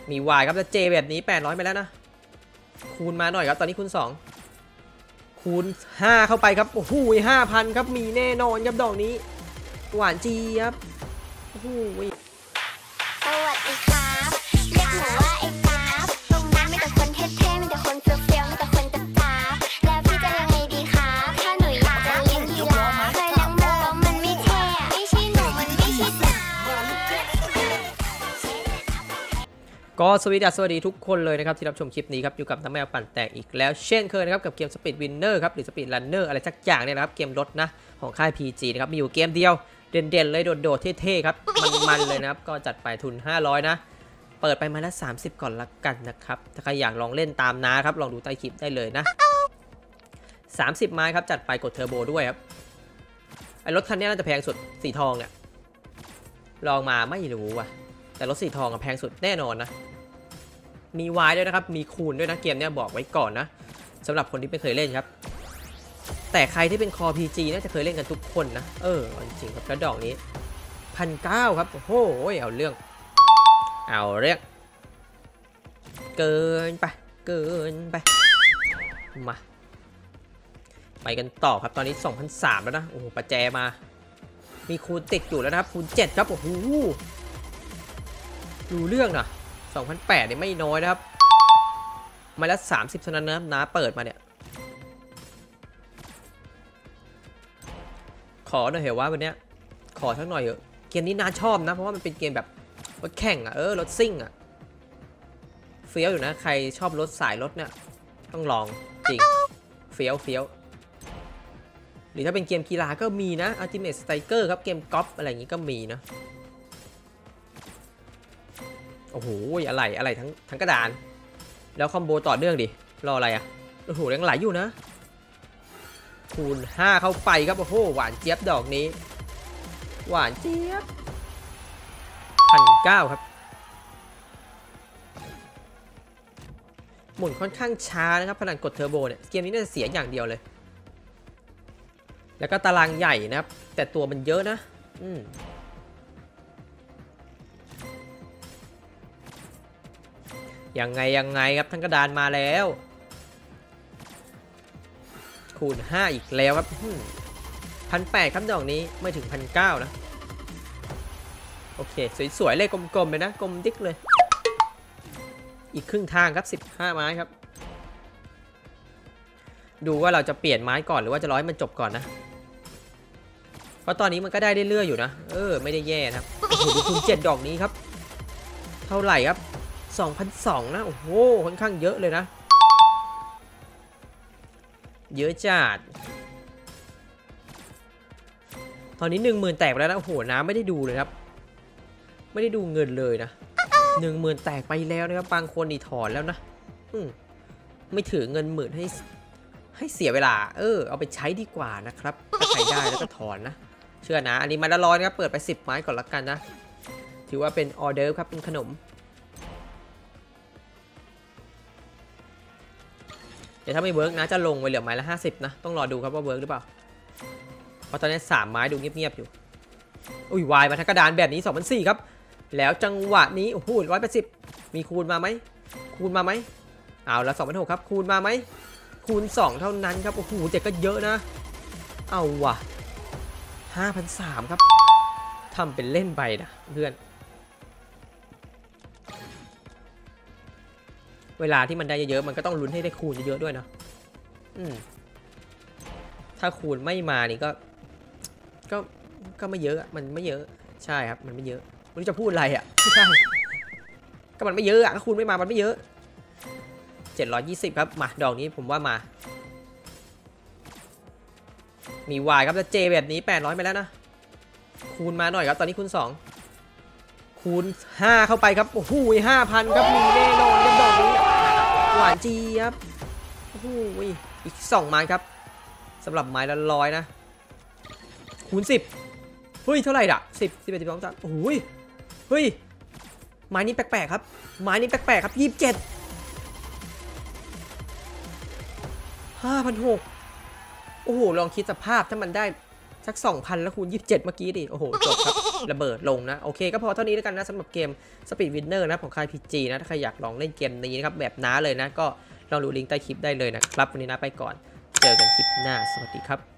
มีวายครับแล้วเจแบบนี้800ไปแล้วนะคูณมาหน่อยครับตอนนี้คูณ2คูณ5เข้าไปครับโอ้โห5,000ครับมีแน่นอนครับดอกนี้หวานจีครับโอ้โหสวัสดีครับเรียกหนูว่าไอ้กราฟตรงนั้นมีแต่คนเท่ๆมีแต่คนเฟี้ยวๆมีแต่คนตาแล้วพี่จะยังไงดีครับถ้าหนูอยากจะเลี้ยงยีราฟเคยเลี้ยงหมูแล้วมันไม่เท่ไม่ใช่หนูมันไม่ใช่สาวก็สวัสดีทุกคนเลยนะครับที่รับชมคลิปนี้ครับอยู่กับน้ำแมวปั่นแตกอีกแล้วเช่นเคยนะครับกับเกม Speed Winner ครับหรือ Speed Runner อะไรสักอย่างเนี่ยนะครับเกมรถนะของค่าย PG นะครับมีอยู่เกมเดียวเด่นๆเลยโดดๆเท่ๆครับมันเลยนะครับก็จัดไปทุน500นะเปิดไปมาแล้ว30ก่อนละกันนะครับถ้าใครอยากลองเล่นตามนะครับลองดูใต้คลิปได้เลยนะ30ไม้ครับจัดไปกดเทอร์โบด้วยครับไอรถคันนี้น่าจะแพงสุดสีทองเนี่ยลองมาไม่รู้ว่ะแต่รถสีทองแพงสุดแน่นอนนะมีวายด้วยนะครับมีคูณด้วยนะเกมเนี้ยบอกไว้ก่อนนะสำหรับคนที่ไม่เคยเล่นครับแต่ใครที่เป็นคอ PG น่าจะเคยเล่นกันทุกคนนะจริงๆครับแล้วดอกนี้1,900ครับโอ้โหเอาเรื่องเกินไปมาไปกันต่อครับตอนนี้ 2,300 แล้วนะโอ้โหประแจมามีคูณติดอยู่แล้วนะครับคูณ7ครับโอ้โหดูเรื่องนะ2,800เนี่ยไม่น้อยนะครับมาแล้ว30เท่านั้นนะน้าเปิดมาเนี่ยขอหน่อยเหรอว่าวันเนี้ยขอสักหน่อยเถอะเกมนี้น้าชอบนะเพราะว่ามันเป็นเกมแบบรถแข่งอ่ะรถซิ่งอ่ะเฟี้ยวอยู่นะใครชอบรถสายรถเนี่ยต้องลองจริงเฟี้ยวหรือถ้าเป็นเกมกีฬาก็มีนะ Ultimate Striker ครับเกมกอล์ฟอะไรอย่างงี้ก็มีนะโอ้โหอะไรทั้งกระดานแล้วคอมโบต่อเนื่องดิรออะไรอ่ะโอ้โหยังไหลอยู่นะคูณ5เข้าไปครับโอ้โหหวานเจี๊ยบดอกนี้หวานเจี๊ยบ1,900ครับหมุนค่อนข้างช้านะครับขนาดกดเทอร์โบเนี่ยเกมนี้น่าจะเสียอย่างเดียวเลยแล้วก็ตารางใหญ่นะครับแต่ตัวมันเยอะนะยังไงครับทั้งกระดานมาแล้วคูณ5อีกแล้วครับ1,800ครับดอกนี้ไม่ถึง1,900นะโอเคสวยๆเลยกลมๆเลยนะกลมดิ๊กเลยอีกครึ่งทางครับ15ไม้ครับดูว่าเราจะเปลี่ยนไม้ก่อนหรือว่าจะรอให้มันจบก่อนนะเพราะตอนนี้มันก็ได้เรื่อยๆอยู่นะไม่ได้แย่นะครับโอ้โหดูคูณ7ดอกนี้ครับเท่าไหร่ครับ2,200นะโอ้โหค่อนข้างเยอะเลยนะเยอะจัดตอนนี้ 10,000 แตกไปแล้วนะโอ้โหน้ำไม่ได้ดูเลยครับไม่ได้ดูเงินเลยนะ10,000 แตกไปแล้วนะครับบางคนนี่ถอนแล้วนะไม่ถือเงิน10,000ให้เสียเวลาเอาไปใช้ดีกว่านะครับถ้าใช้ได้แล้วก็ถอนนะเชื่อนะอันนี้มาละร้อยนะครับเปิดไป10ไม้ก่อนละกันนะถือว่าเป็นออเดอร์ครับเป็นขนมเดี๋ยวถ้าไม่เวิร์กนะจะลงไปเหลือไม้ละ50นะต้องรอดูครับว่าเวิร์กหรือเปล่าเพราะตอนนี้3ไม้ดูเงียบๆอยู่อุ้ยวายมาทั้งกระดานแบบนี้2,400ครับแล้วจังหวะนี้โอ้โห180มีคูณมาไหมเอาละ2,600ครับคูณมาไหมคูณ2เท่านั้นครับโอ้โหเจ็ดก็เยอะนะเอาว่ะ5,300ครับทำเป็นเล่นไปนะเพื่อนเวลาที่มันได้เยอะๆมันก็ต้องลุ้นให้ได้คูณเยอะๆด้วยนะถ้าคูณไม่มานี่ก็ไม่เยอะมันไม่เยอะใช่ครับมันไม่เยอะไม่รู้จะพูดอะไรอ่ะไม่ใช่ก็มันไม่เยอะอ่ะก็คูณไม่มามันไม่เยอะ720ครับมาดอกนี้ผมว่ามามีวายครับแล้วเจแบบนี้800ไปแล้วนะคูณมาหน่อยครับตอนนี้คูณ2คูณ5เข้าไปครับโอ้โห5,000ครับมีแน่นอนดอกนี้หวานจีครับโอ้โหอีก2ไม้ครับสำหรับไม้ละ100นะคูณ10เฮ้ยเท่าไหร่ด่ะ10 11 12 13โอ้โหเฮ้ยไม้นี้แปลกๆครับไม้นี้แปลกๆครับ27 5,600โอ้โหลองคิดสภาพถ้ามันได้สัก 2,000 แล้วคูณ27เมื่อกี้ดิโอ้โหจบครับระเบิดลงนะโอเคก็พอเท่านี้แล้วกันนะสำหรับเกม Speed Winner นะของค่าย PG นะถ้าใครอยากลองเล่นเกมนี้นะครับแบบน้าเลยนะก็ลองดูลิงก์ใต้คลิปได้เลยนะครับวันนี้นะไปก่อนเจอกันคลิปหน้าสวัสดีครับ